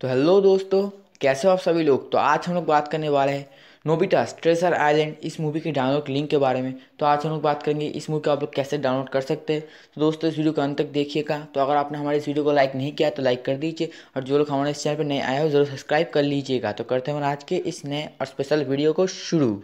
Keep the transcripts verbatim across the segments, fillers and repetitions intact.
तो हेलो दोस्तों, कैसे हो आप सभी लोग। तो आज हम लोग बात करने वाले हैं नोबिता ट्रेजर आइलैंड इस मूवी के डाउनलोड लिंक के बारे में। तो आज हम लोग बात करेंगे इस मूवी को आप लोग कैसे डाउनलोड कर सकते हैं। तो दोस्तों इस वीडियो को अंत तक देखिएगा। तो अगर आपने हमारे इस वीडियो को लाइक नहीं किया तो लाइक कर दीजिए, और जो लोग हमारे इस चैनल पर नए आए हो जरूर सब्सक्राइब कर लीजिएगा। तो करते हैं आज के इस नए और स्पेशल वीडियो को शुरू।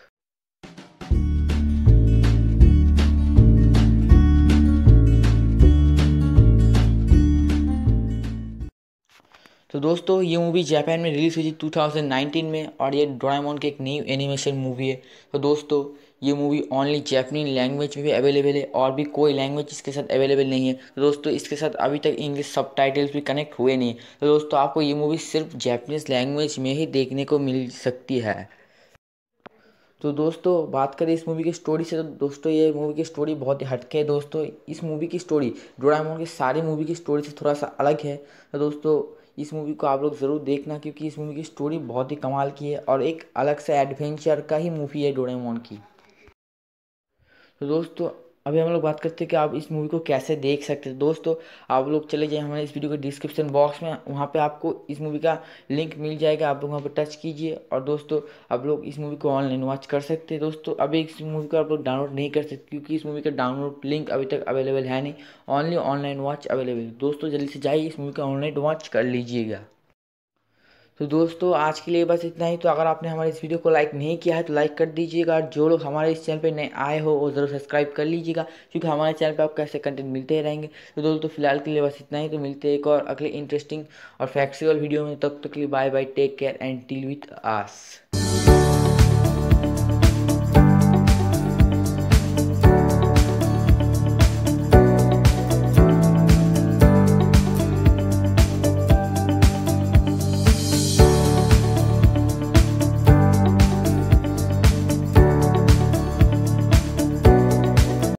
तो दोस्तों ये मूवी जापान में रिलीज़ हुई थी टू थाउजेंड नाइनटीन में, और ये डोरेमोन की एक न्यू एनिमेशन मूवी है। तो दोस्तों ये मूवी ओनली जापानीज लैंग्वेज में भी अवेलेबल है, और भी कोई लैंग्वेज इसके साथ अवेलेबल नहीं है। तो दोस्तों इसके साथ अभी तक इंग्लिश सब टाइटल्स भी कनेक्ट हुए नहीं है। तो दोस्तों आपको ये मूवी सिर्फ जापानीज लैंग्वेज में ही देखने को मिल सकती है। तो दोस्तों बात करें इस मूवी की स्टोरी से, तो दोस्तों ये मूवी की स्टोरी बहुत ही हटके है। दोस्तों इस मूवी की स्टोरी डोरेमोन की सारी मूवी की स्टोरी से थोड़ा सा अलग है। तो दोस्तों इस मूवी को आप लोग ज़रूर देखना, क्योंकि इस मूवी की स्टोरी बहुत ही कमाल की है और एक अलग से एडवेंचर का ही मूवी है डोरेमोन की। तो दोस्तों अभी हम लोग बात करते हैं कि आप इस मूवी को कैसे देख सकते हैं। दोस्तों आप लोग चले जाए हमारे इस वीडियो के डिस्क्रिप्शन बॉक्स में, वहाँ पे आपको इस मूवी का लिंक मिल जाएगा। आप लोग वहाँ पे टच कीजिए और दोस्तों आप लोग इस मूवी को ऑनलाइन वॉच कर सकते हैं। दोस्तों अभी इस मूवी को आप लोग डाउनलोड नहीं कर सकते, क्योंकि इस मूवी का डाउनलोड लिंक अभी तक अवेलेबल है नहीं। ओनली ऑनलाइन वॉच अवेलेबल है। दोस्तों जल्दी से जाइए इस मूवी का ऑनलाइन वॉच कर लीजिएगा। तो दोस्तों आज के लिए बस इतना ही। तो अगर आपने हमारे इस वीडियो को लाइक नहीं किया है तो लाइक कर दीजिएगा, और जो लोग हमारे इस चैनल पे नए आए हो वो ज़रूर सब्सक्राइब कर लीजिएगा, क्योंकि हमारे चैनल पे आपको ऐसे कंटेंट मिलते ही रहेंगे। तो दोस्तों फिलहाल के लिए बस इतना ही। तो मिलते हैं एक और अगले इंटरेस्टिंग और फैक्चुअल वीडियो में। तब तक के लिए bye bye, take care and deal with us.